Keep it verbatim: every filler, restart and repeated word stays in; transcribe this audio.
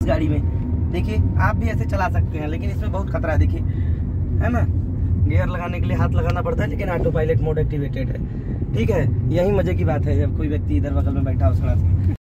गाड़ी में। देखिए आप भी ऐसे चला सकते हैं, लेकिन इसमें बहुत खतरा है, देखिए है ना, गियर लगाने के लिए हाथ लगाना पड़ता है, लेकिन ऑटो पायलट मोड एक्टिवेटेड है। ठीक है, यही मजे की बात है जब कोई व्यक्ति इधर बगल में बैठा हो सड़क।